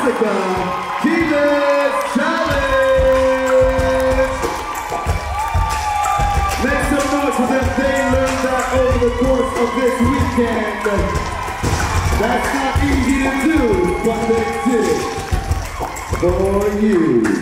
Africa Quiles Challenge. Make some noise for them. They learned that over the course of this weekend. That's not easy to do, but they did it for you.